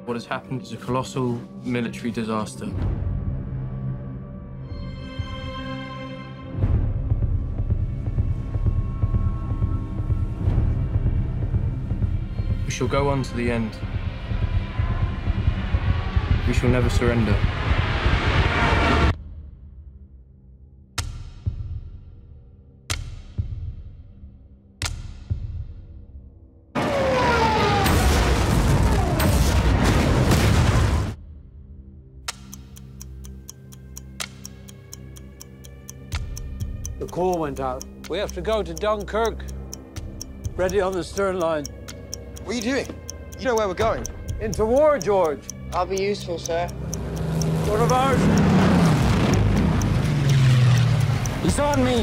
What has happened is a colossal military disaster. We shall go on to the end. We shall never surrender. The call went out. We have to go to Dunkirk. Ready on the stern line. What are you doing? You know where we're going. Into war, George. I'll be useful, sir. One of ours. He's on me.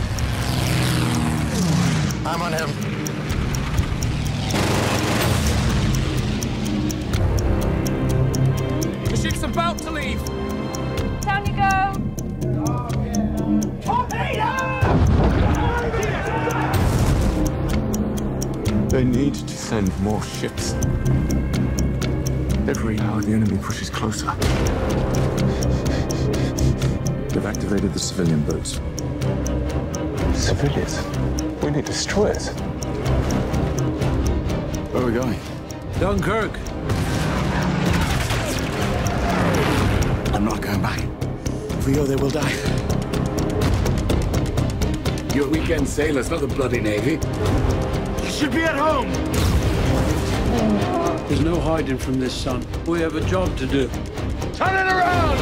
I'm on him. The ship's about to leave. Down you go. They need to send more ships. Every hour the enemy pushes closer. They've activated the civilian boats. Civilians? We need destroyers. Where are we going? Dunkirk. I'm not going back. If we go, they will die. You're weekend sailors, not the bloody Navy. You should be at home! There's no hiding from this, son. We have a job to do. Turn it around!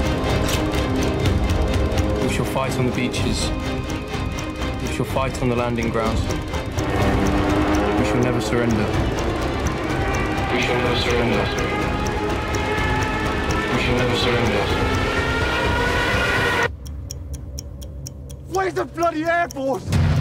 We shall fight on the beaches. We shall fight on the landing grounds. We shall never surrender. We shall never surrender. We shall never surrender. Where's the bloody Air Force?